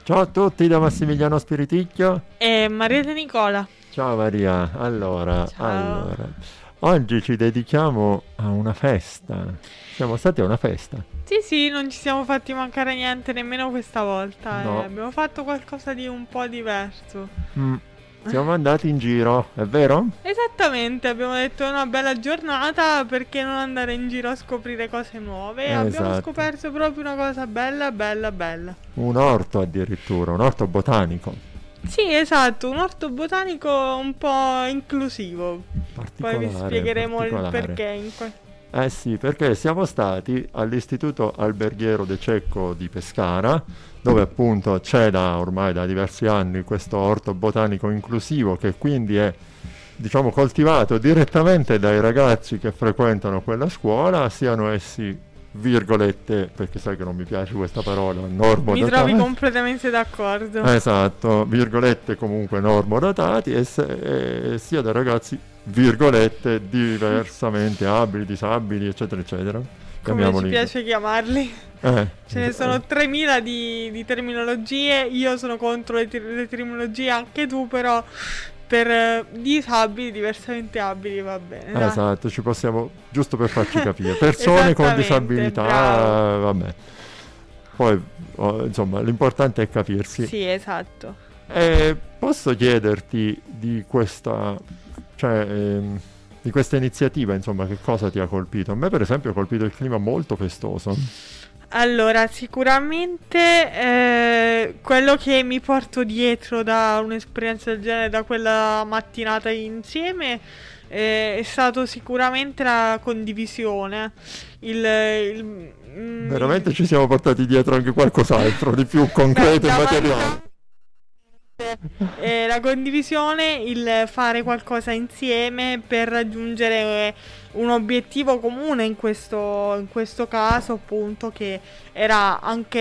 Ciao a tutti da Massimiliano Spiriticchio E Maria De Nicola. Ciao Maria, allora, Ciao. oggi ci dedichiamo a una festa. Siamo stati a una festa. Sì, non ci siamo fatti mancare niente nemmeno questa volta. No. Abbiamo fatto qualcosa di un po' diverso. Siamo andati in giro, è vero? Esattamente, abbiamo detto è una bella giornata, perché non andare in giro a scoprire cose nuove? E abbiamo Esatto. scoperto proprio una cosa bella, bella, bella. Un orto addirittura, un orto botanico. Sì, esatto, un orto botanico un po' inclusivo. Poi vi Particolare, spiegheremo il particolare. perché. Eh sì, perché siamo stati all'Istituto Alberghiero De Cecco di Pescara, dove appunto c'è ormai da diversi anni questo orto botanico inclusivo che quindi è, diciamo, coltivato direttamente dai ragazzi che frequentano quella scuola, siano essi, virgolette, perché sai che non mi piace questa parola, Mi normodotati. trovi completamente d'accordo. Esatto, virgolette comunque normodotati e sia da ragazzi, virgolette, diversamente abili, disabili, eccetera, eccetera. Come ci Chiamiamoli. piace chiamarli. Ce ne sono 3000 di terminologie. Io sono contro le terminologie, anche tu, però per disabili, diversamente abili, va bene. Dai. Esatto, ci possiamo, giusto per farci capire, persone con Esattamente, disabilità, bravo. vabbè. Poi, insomma, l'importante è capirsi. Sì, esatto. Posso chiederti di questa, cioè, di questa iniziativa, insomma, che cosa ti ha colpito? A me, per esempio, ha colpito il clima molto festoso. Allora, sicuramente quello che mi porto dietro da un'esperienza del genere, da quella mattinata insieme, è stato sicuramente la condivisione. Veramente ci siamo portati dietro anche qualcos'altro di più concreto e materiale. La condivisione, il fare qualcosa insieme per raggiungere un obiettivo comune in questo caso, appunto, che era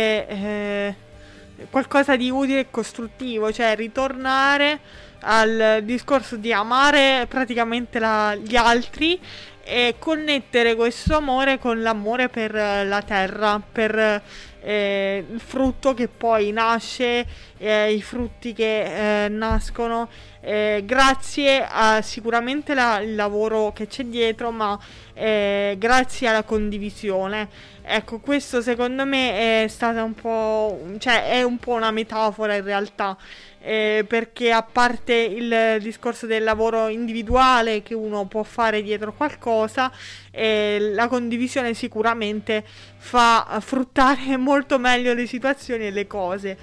anche qualcosa di utile e costruttivo, cioè ritornare al discorso di amare praticamente gli altri e connettere questo amore con l'amore per la terra, per il frutto che poi nasce, i frutti che nascono grazie a sicuramente il lavoro che c'è dietro, ma grazie alla condivisione. Ecco, questo secondo me è stata un po', cioè è un po' una metafora in realtà, perché a parte il discorso del lavoro individuale che uno può fare dietro qualcosa, la condivisione sicuramente fa fruttare molto meglio le situazioni e le cose.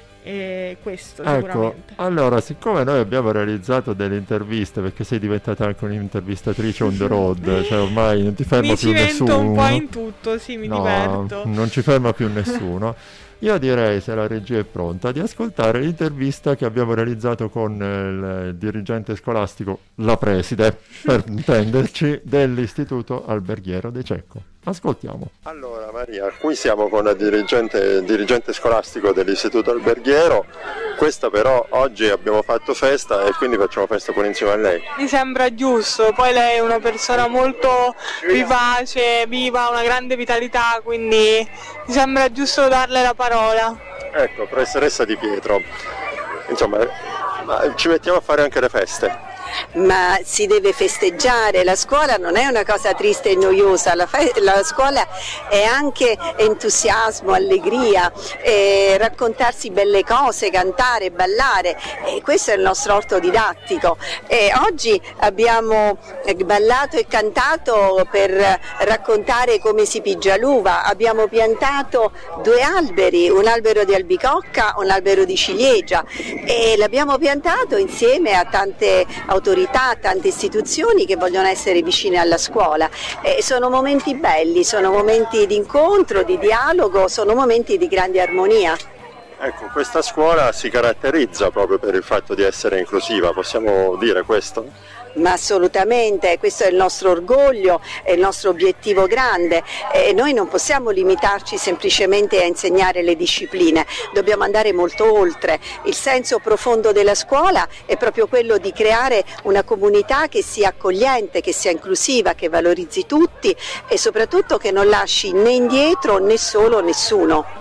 Questo sicuramente. Ecco, allora, siccome noi abbiamo realizzato delle interviste, perché sei diventata anche un'intervistatrice on the road, cioè ormai non ti ferma più nessuno. Mi cimento un po' in tutto, sì, mi diverto. Non ci ferma più nessuno. Io direi, se la regia è pronta, di ascoltare l'intervista che abbiamo realizzato con il dirigente scolastico, la preside, per intenderci, dell'Istituto Alberghiero De Cecco. Ascoltiamo. Allora Maria, qui siamo con la dirigente scolastico dell'Istituto Alberghiero. Questa però oggi abbiamo fatto festa e quindi facciamo festa pure insieme a lei. Mi sembra giusto, poi lei è una persona molto vivace, viva, una grande vitalità, quindi mi sembra giusto darle la parola. Ecco, professoressa Di Pietro, insomma, ci mettiamo a fare anche le feste. Ma si deve festeggiare, la scuola non è una cosa triste e noiosa, la scuola è anche entusiasmo, allegria, raccontarsi belle cose, cantare, ballare, questo è il nostro orto didattico. Oggi abbiamo ballato e cantato per raccontare come si pigia l'uva, abbiamo piantato 2 alberi, un albero di albicocca, un albero di ciliegia, e l'abbiamo piantato insieme a tante autorità, tante istituzioni che vogliono essere vicine alla scuola. Sono momenti belli, sono momenti di incontro, di dialogo, sono momenti di grande armonia. Ecco, questa scuola si caratterizza proprio per il fatto di essere inclusiva, possiamo dire questo? Ma assolutamente, questo è il nostro orgoglio, è il nostro obiettivo grande. Noi non possiamo limitarci semplicemente a insegnare le discipline, dobbiamo andare molto oltre. Il senso profondo della scuola è proprio quello di creare una comunità che sia accogliente, che sia inclusiva, che valorizzi tutti e soprattutto che non lasci né indietro né solo nessuno.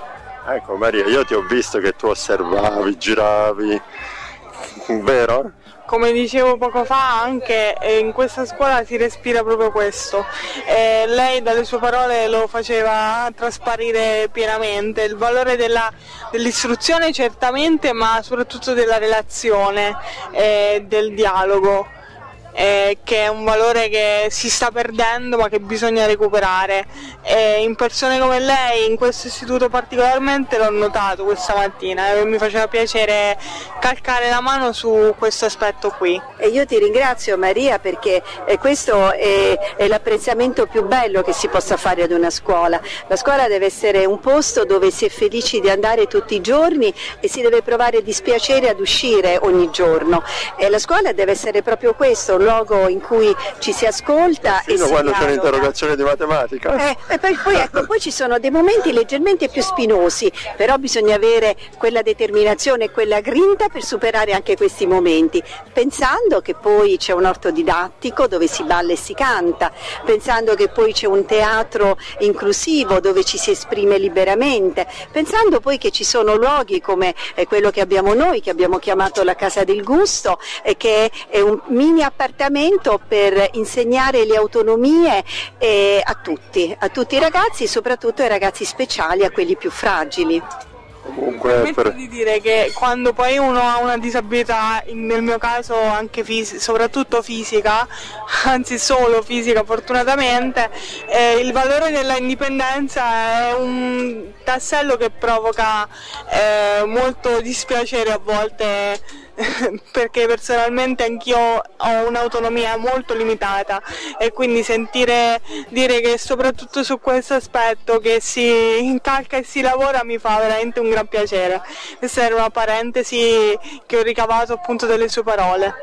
Ecco Maria, io ti ho visto che tu osservavi, giravi, vero? Come dicevo poco fa, anche in questa scuola si respira proprio questo. Lei dalle sue parole lo faceva trasparire pienamente, il valore dell'istruzione certamente, ma soprattutto della relazione, del dialogo. Che è un valore che si sta perdendo ma che bisogna recuperare, in persone come lei in questo istituto particolarmente l'ho notato questa mattina e mi faceva piacere calcare la mano su questo aspetto qui. E io ti ringrazio Maria, perché questo è l'apprezzamento più bello che si possa fare ad una scuola. La scuola deve essere un posto dove si è felici di andare tutti i giorni e si deve provare dispiacere ad uscire ogni giorno, e la scuola deve essere proprio questo, luogo in cui ci si ascolta e si quando c'è dialoga. un'interrogazione di matematica. Poi ci sono dei momenti leggermente più spinosi, però bisogna avere quella determinazione e quella grinta per superare anche questi momenti, pensando che poi c'è un orto didattico dove si balla e si canta, pensando che poi c'è un teatro inclusivo dove ci si esprime liberamente, pensando poi che ci sono luoghi come quello che abbiamo noi, che abbiamo chiamato la Casa del Gusto, che è un mini appartamento per insegnare le autonomie a tutti i ragazzi, soprattutto ai ragazzi speciali, a quelli più fragili. Comunque Permetto di dire che quando poi uno ha una disabilità, nel mio caso anche soprattutto fisica, anzi solo fisica fortunatamente, il valore della indipendenza è un tassello che provoca molto dispiacere a volte, perché personalmente anch'io ho un'autonomia molto limitata e quindi sentire dire che soprattutto su questo aspetto che si incalca e si lavora mi fa veramente un gran piacere. Questa era una parentesi che ho ricavato appunto dalle sue parole.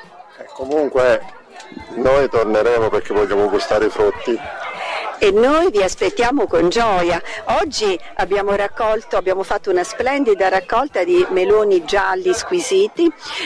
comunque noi torneremo perché vogliamo gustare i frutti. E noi vi aspettiamo con gioia. Oggi abbiamo fatto una splendida raccolta di meloni gialli squisiti,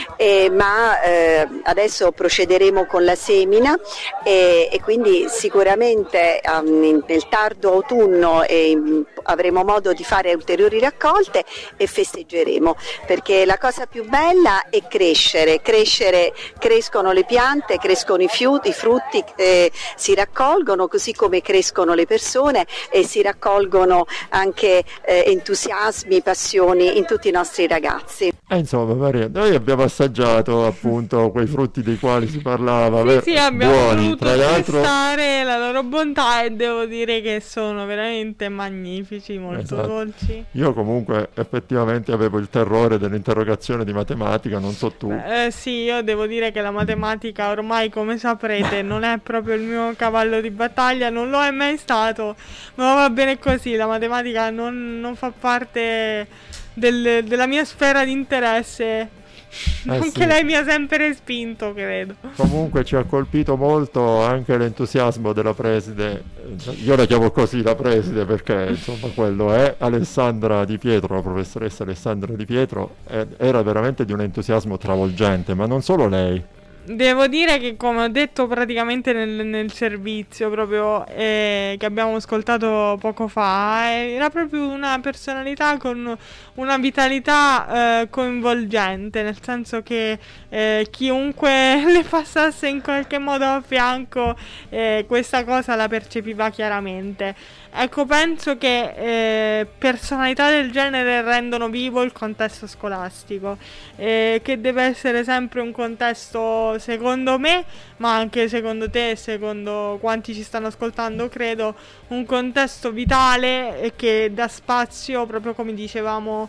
ma adesso procederemo con la semina e quindi sicuramente nel tardo autunno avremo modo di fare ulteriori raccolte e festeggeremo, perché la cosa più bella è crescere, crescono le piante, crescono i frutti si raccolgono, così come crescono le persone e si raccolgono anche entusiasmi, passioni in tutti i nostri ragazzi. Insomma Maria, noi abbiamo assaggiato appunto quei frutti dei quali si parlava, sì, abbiamo buoni, voluto tra l'altro testare la loro bontà e devo dire che sono veramente magnifici, molto dolci. Io comunque effettivamente avevo il terrore dell'interrogazione di matematica, non so tu. Sì, io devo dire che la matematica ormai, come saprete, non è proprio il mio cavallo di battaglia, non lo è mai stato, ma va bene così, la matematica non fa parte della mia sfera di interesse. Anche sì. lei mi ha sempre respinto, credo. Comunque ci ha colpito molto anche l'entusiasmo della preside, io la chiamo così la preside perché insomma quello è Alessandra Di Pietro, la professoressa Alessandra Di Pietro, era veramente di un entusiasmo travolgente, ma non solo lei. Devo dire che, come ho detto praticamente nel servizio proprio che abbiamo ascoltato poco fa, era proprio una personalità con una vitalità coinvolgente, nel senso che chiunque le passasse in qualche modo a fianco questa cosa la percepiva chiaramente. Ecco, penso che personalità del genere rendono vivo il contesto scolastico, che deve essere sempre un contesto, secondo me, ma anche secondo te e secondo quanti ci stanno ascoltando, credo, un contesto vitale e che dà spazio, proprio come dicevamo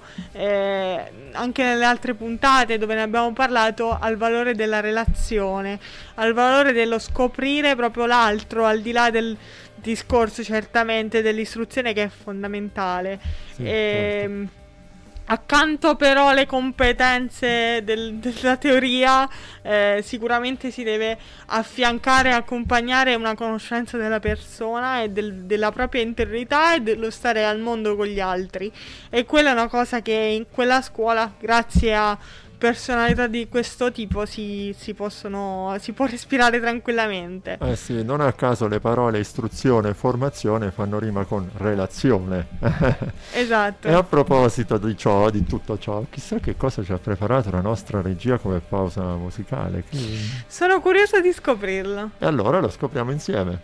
anche nelle altre puntate dove ne abbiamo parlato, al valore della relazione, al valore dello scoprire proprio l'altro, al di là del discorso certamente dell'istruzione, che è fondamentale. Sì, certo. Accanto però alle competenze della teoria, sicuramente si deve affiancare e accompagnare una conoscenza della persona e della propria interiorità e dello stare al mondo con gli altri, e quella è una cosa che in quella scuola, grazie a personalità di questo tipo si può respirare tranquillamente. Sì, non a caso le parole istruzione e formazione fanno rima con relazione. Esatto. E a proposito di ciò, di tutto ciò, chissà che cosa ci ha preparato la nostra regia come pausa musicale. Sono curiosa di scoprirlo. E allora lo scopriamo insieme.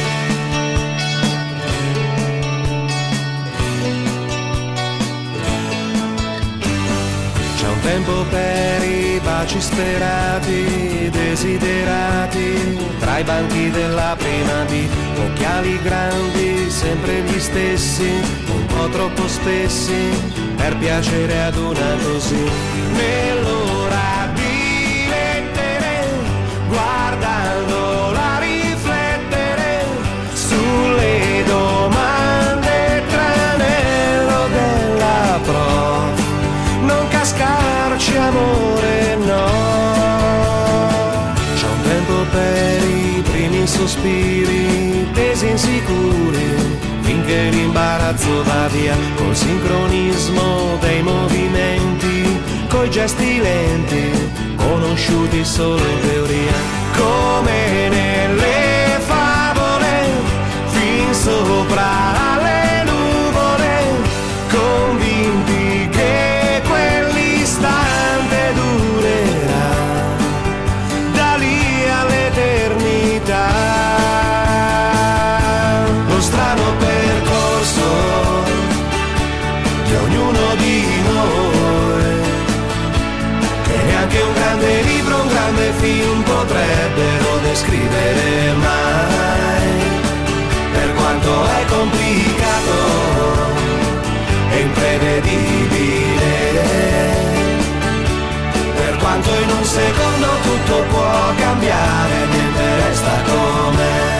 C'è un tempo per i baci sperati, desiderati, tra i banchi della prima D, occhiali grandi, sempre gli stessi, un po' troppo spessi, per piacere ad una così. Nell'ora di lettere, guardandola riflettere, sulle domande tranello della prof. Non cascarci amore, no. C'è un tempo per i primi sospiri, tesi insicuri, finché l'imbarazzo va via, col sincronismo dei movimenti, coi gesti lenti, conosciuti solo in teoria, come nelle favole, fin sopra le nuvole, convinti che quell'istante durerà, da lì all'eternità. Lo strano percorso di ognuno di noi, che neanche un grande libro, un grande film potrebbero descrivere mai, per quanto è complicato e imprevedibile, per quanto in un secondo tutto può cambiare, niente resta com'è.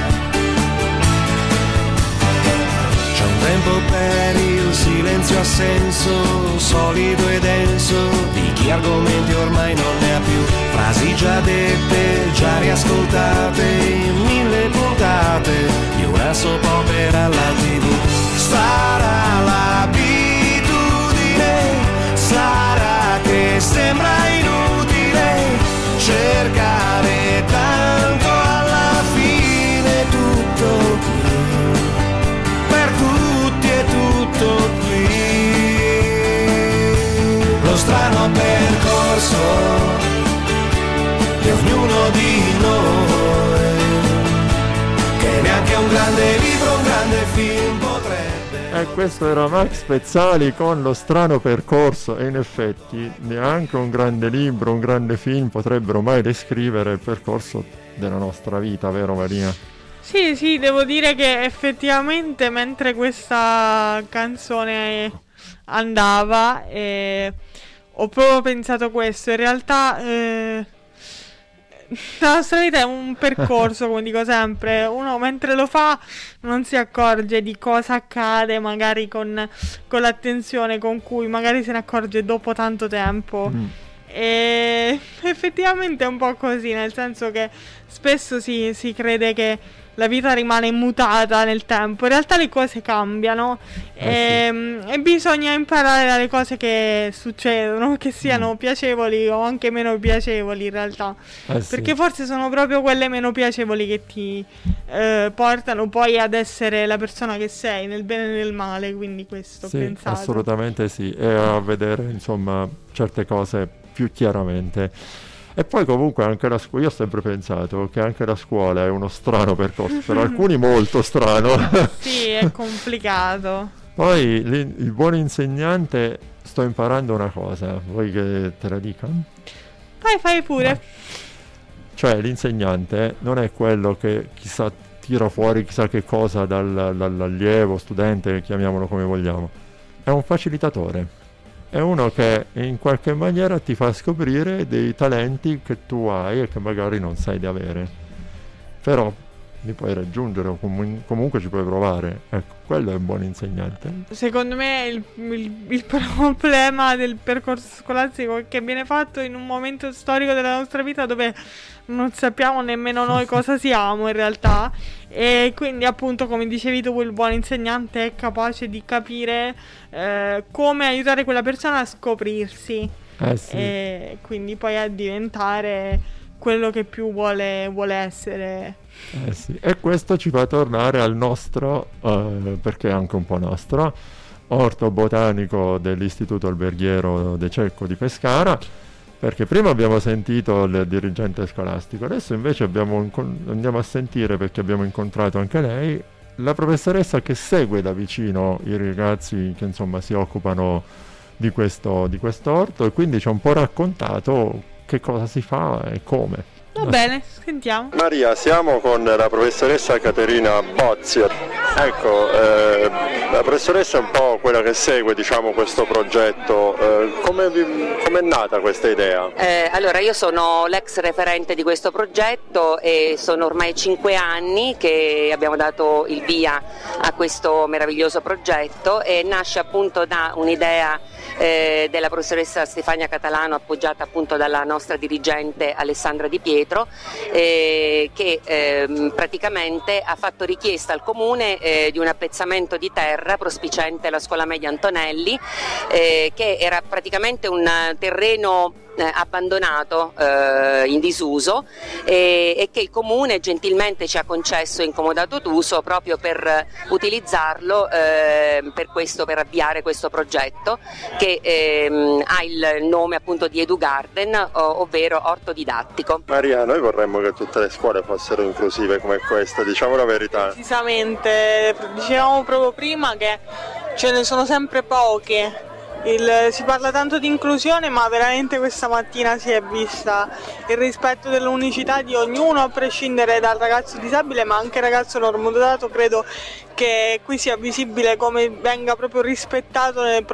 C'è un tempo per il silenzio a senso, solido e denso, di chi argomenti ormai non ne ha più, frasi già dette, già riascoltate in 1000 puntate di una soap opera alla TV. Sarà l'abitudine, sarà che sembra inutile cercare tanto, alla fine tutto qui, per tutti è tutto qui. Lo strano percorso di ognuno di noi, che neanche un grande libro, un grande film potrebbe. E questo era Max Pezzali con Lo strano percorso, e in effetti neanche un grande libro, un grande film potrebbero mai descrivere il percorso della nostra vita, vero Marina? Sì, devo dire che effettivamente mentre questa canzone andava ho proprio pensato questo. In realtà la nostra vita è un percorso, come dico sempre. Uno mentre lo fa non si accorge di cosa accade, magari con l'attenzione con cui magari se ne accorge dopo tanto tempo. E effettivamente è un po' così, nel senso che spesso si crede che la vita rimane immutata nel tempo. In realtà le cose cambiano e bisogna imparare dalle cose che succedono, che siano piacevoli o anche meno piacevoli in realtà, perché forse sono proprio quelle meno piacevoli che ti portano poi ad essere la persona che sei, nel bene e nel male. Quindi questo ho pensato. Assolutamente sì, e a vedere insomma certe cose più chiaramente. E poi comunque anche la scuola, io ho sempre pensato che anche la scuola è uno strano percorso, per alcuni molto strano. Sì, è complicato. Poi il buon insegnante, sto imparando una cosa, vuoi che te la dica? Fai pure. No. Cioè l'insegnante non è quello che chissà tira fuori chissà che cosa dall'allievo, studente, chiamiamolo come vogliamo, è un facilitatore. È uno che in qualche maniera ti fa scoprire dei talenti che tu hai e che magari non sai di avere, però li puoi raggiungere o comunque ci puoi provare. Ecco, quello è un buon insegnante. Secondo me il problema del percorso scolastico è che viene fatto in un momento storico della nostra vita dove non sappiamo nemmeno noi cosa siamo in realtà, e quindi appunto, come dicevi tu, il buon insegnante è capace di capire come aiutare quella persona a scoprirsi. Sì. E quindi poi a diventare quello che più vuole essere. Sì. E questo ci fa tornare al nostro, perché è anche un po' nostro, orto botanico dell'Istituto Alberghiero De Cecco di Pescara, perché prima abbiamo sentito il dirigente scolastico, adesso invece andiamo a sentire, perché abbiamo incontrato anche lei, la professoressa che segue da vicino i ragazzi che insomma si occupano di questo orto, e quindi ci ha un po' raccontato che cosa si fa e come. Va bene, sentiamo. Maria, siamo con la professoressa Caterina Bozzi. Ecco, la professoressa è un po' quella che segue, diciamo, questo progetto. Come è nata questa idea? Allora, io sono l'ex referente di questo progetto e sono ormai 5 anni che abbiamo dato il via a questo meraviglioso progetto, e nasce appunto da un'idea della professoressa Stefania Catalano, appoggiata appunto dalla nostra dirigente Alessandra Di Pietro, che praticamente ha fatto richiesta al comune di un appezzamento di terra prospiciente alla scuola media Antonelli, che era praticamente un terreno abbandonato in disuso, e che il comune gentilmente ci ha concesso in comodato d'uso proprio per utilizzarlo per avviare questo progetto, che ha il nome appunto di EduGarden, ovvero orto didattico. Maria, noi vorremmo che tutte le scuole fossero inclusive come questa, diciamo la verità. Precisamente, dicevamo proprio prima che ce ne sono sempre poche. Si parla tanto di inclusione, ma veramente questa mattina si è vista il rispetto dell'unicità di ognuno, a prescindere dal ragazzo disabile ma anche il ragazzo normodotato. Credo che qui sia visibile come venga proprio rispettato nella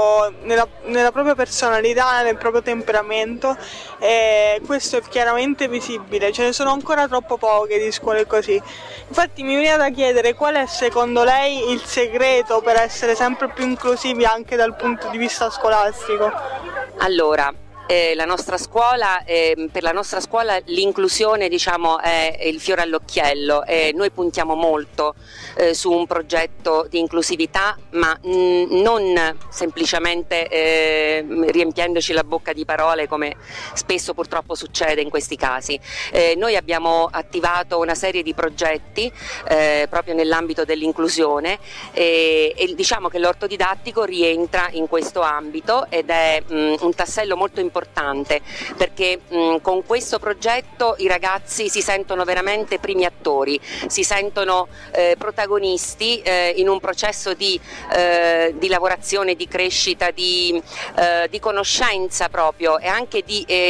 propria personalità, nel proprio temperamento, e questo è chiaramente visibile. Ce ne sono ancora troppo poche di scuole così. Infatti mi viene da chiedere qual è secondo lei il segreto per essere sempre più inclusivi anche dal punto di vista scolastico. Allora, la nostra scuola, per la nostra scuola l'inclusione, diciamo, è il fiore all'occhiello, e noi puntiamo molto su un progetto di inclusività, ma non semplicemente riempiendoci la bocca di parole, come spesso purtroppo succede in questi casi. Noi abbiamo attivato una serie di progetti proprio nell'ambito dell'inclusione, e diciamo che l'orto didattico rientra in questo ambito ed è un tassello molto importante, perché con questo progetto i ragazzi si sentono veramente primi attori, si sentono protagonisti in un processo di lavorazione, di crescita, di conoscenza proprio, e anche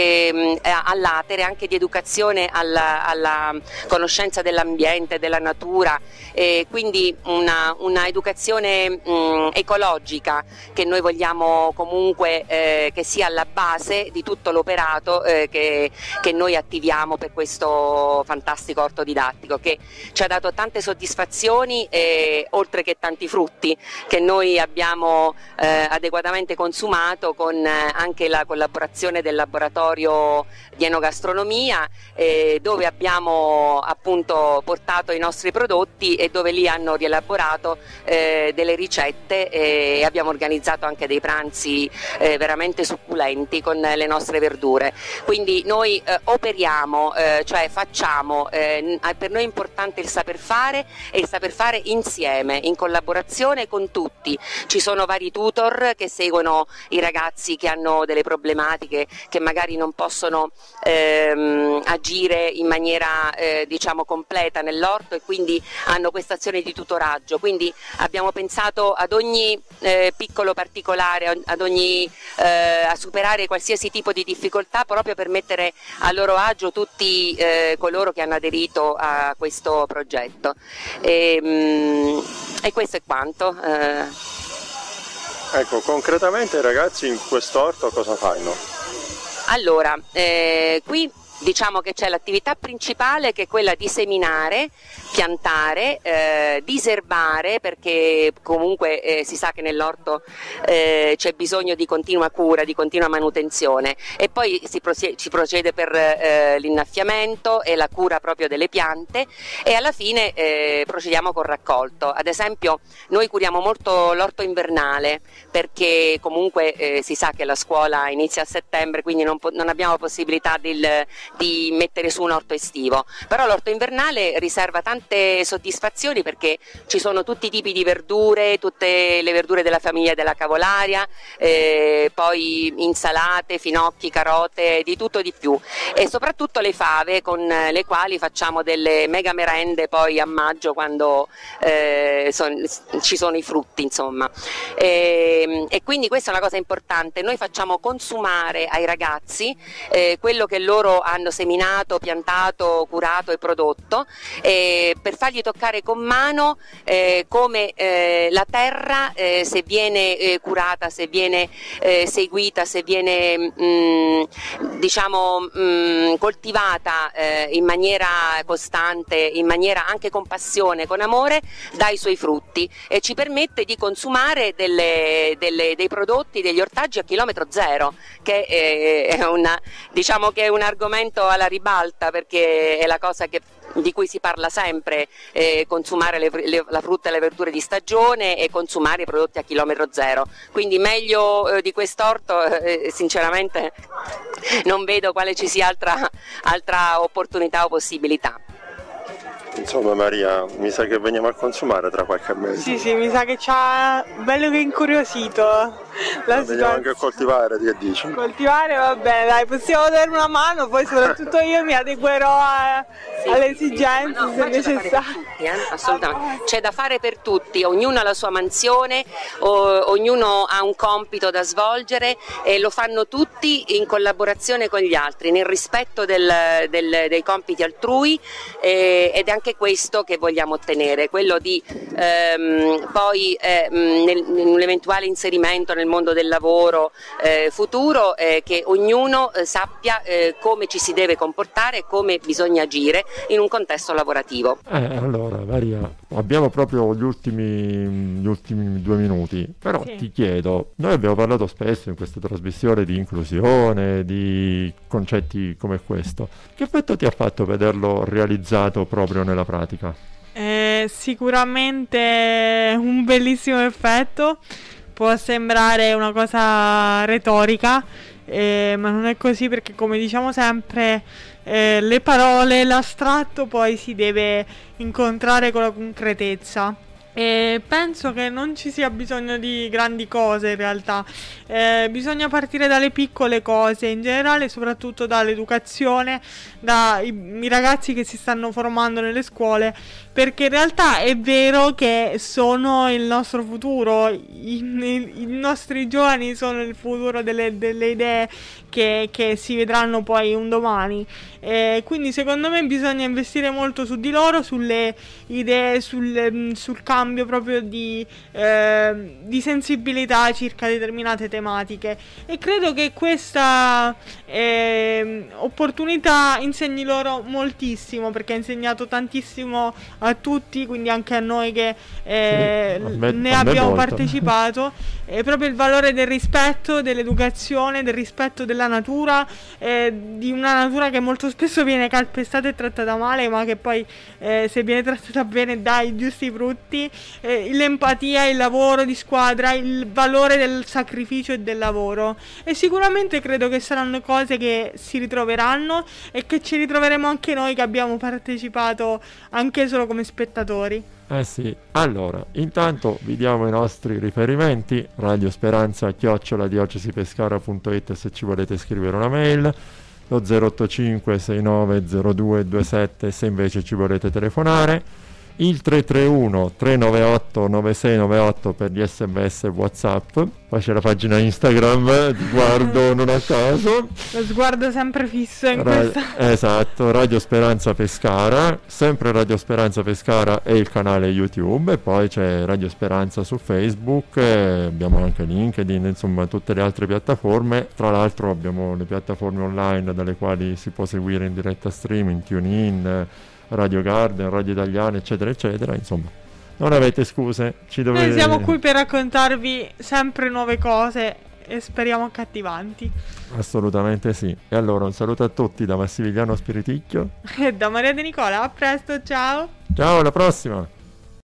all'atere, anche di educazione alla conoscenza dell'ambiente, della natura, quindi una educazione ecologica che noi vogliamo comunque che sia alla base di tutto l'operato che noi attiviamo per questo fantastico orto didattico, che ci ha dato tante soddisfazioni, oltre che tanti frutti che noi abbiamo adeguatamente consumato, con anche la collaborazione del laboratorio di enogastronomia, dove abbiamo appunto portato i nostri prodotti e dove lì hanno rielaborato delle ricette, e abbiamo organizzato anche dei pranzi veramente succulenti con le nostre verdure. Quindi noi operiamo, cioè facciamo, per noi è importante il saper fare, e il saper fare insieme, in collaborazione con tutti. Ci sono vari tutor che seguono i ragazzi che hanno delle problematiche, che magari non possono agire in maniera diciamo completa nell'orto, e quindi hanno questa azione di tutoraggio. Quindi abbiamo pensato ad ogni piccolo particolare, a superare qualsiasi tipo di difficoltà, proprio per mettere a loro agio tutti coloro che hanno aderito a questo progetto. E questo è quanto. Ecco, concretamente i ragazzi in quest'orto cosa fanno? Allora, qui diciamo che c'è l'attività principale che è quella di seminare, piantare, diserbare, perché comunque si sa che nell'orto c'è bisogno di continua cura, di continua manutenzione, e poi si procede per l'innaffiamento e la cura proprio delle piante, e alla fine procediamo col raccolto. Ad esempio noi curiamo molto l'orto invernale, perché comunque si sa che la scuola inizia a settembre, quindi non abbiamo possibilità di mettere su un orto estivo, però l'orto invernale riserva tante soddisfazioni, perché ci sono tutti i tipi di verdure, tutte le verdure della famiglia della cavolaria, poi insalate, finocchi, carote, di tutto di più, e soprattutto le fave, con le quali facciamo delle mega merende poi a maggio, quando ci sono i frutti, insomma. E quindi questa è una cosa importante: noi facciamo consumare ai ragazzi quello che loro hanno seminato, piantato, curato e prodotto, per fargli toccare con mano come la terra, se viene curata, se viene seguita, se viene coltivata in maniera costante, in maniera anche con passione, con amore, dà i suoi frutti e ci permette di consumare dei prodotti, degli ortaggi a chilometro zero, che è un argomento alla ribalta, perché è la cosa di cui si parla sempre, consumare la frutta e le verdure di stagione e consumare i prodotti a chilometro zero. Quindi meglio di quest'orto sinceramente non vedo quale ci sia altra opportunità o possibilità. Insomma Maria, mi sa che veniamo a consumare tra qualche mese. Sì, mi sa che c'ha bello che incuriosito. Veniamo anche a coltivare, che dici? Coltivare va bene, dai, possiamo dare una mano, poi soprattutto io mi adeguerò alle esigenze, se necessario. Assolutamente, c'è da fare per tutti, ognuno ha la sua mansione, ognuno ha un compito da svolgere, e lo fanno tutti in collaborazione con gli altri, nel rispetto dei compiti altrui, ed è anche questo che vogliamo ottenere, quello di poi nell'eventuale inserimento nel mondo del lavoro futuro, che ognuno sappia come ci si deve comportare e come bisogna agire in un contesto lavorativo. Allora Maria, abbiamo proprio gli ultimi 2 minuti, però sì. Ti chiedo, noi abbiamo parlato spesso in questa trasmissione di inclusione, di concetti come questo, che effetto ti ha fatto vederlo realizzato proprio nella pratica? Sicuramente un bellissimo effetto. Può sembrare una cosa retorica, ma non è così, perché come diciamo sempre, le parole, l'astratto poi si deve incontrare con la concretezza. E penso che non ci sia bisogno di grandi cose in realtà, bisogna partire dalle piccole cose in generale, soprattutto dall'educazione, dai ragazzi che si stanno formando nelle scuole, perché in realtà è vero che sono il nostro futuro, i nostri giovani sono il futuro delle idee che si vedranno poi un domani, quindi secondo me bisogna investire molto su di loro, sulle idee, sul cambio proprio di sensibilità circa determinate tematiche, e credo che questa opportunità insegni loro moltissimo, perché ha insegnato tantissimo a tutti, quindi anche a noi che ne abbiamo partecipato, proprio il valore del rispetto, dell'educazione, del rispetto della natura, di una natura che molto spesso viene calpestata e trattata male, ma che poi se viene trattata bene dà i giusti frutti, l'empatia, il lavoro di squadra, il valore del sacrificio e del lavoro, e sicuramente credo che saranno cose che si ritroveranno e che ci ritroveremo anche noi che abbiamo partecipato anche solo come spettatori. Sì, allora, intanto vi diamo i nostri riferimenti: radiosperanza@diocesipescara.it se ci volete scrivere una mail, lo 085 69 02 27 se invece ci volete telefonare. il 331 398 9698 per gli SMS e WhatsApp. Poi c'è la pagina Instagram, guardo non a caso. Lo sguardo sempre fisso in questa. Esatto, Radio Speranza Pescara, sempre Radio Speranza Pescara e il canale YouTube, e poi c'è Radio Speranza su Facebook, abbiamo anche LinkedIn, insomma tutte le altre piattaforme. Tra l'altro abbiamo le piattaforme online dalle quali si può seguire in diretta streaming, TuneIn, Radio Garden, Radio Italiana, eccetera eccetera. Insomma, non avete scuse, Noi siamo qui per raccontarvi sempre nuove cose e speriamo accattivanti. Assolutamente sì. E allora un saluto a tutti da Massimiliano Spiriticchio E da Maria De Nicola, a presto, ciao. Ciao, alla prossima.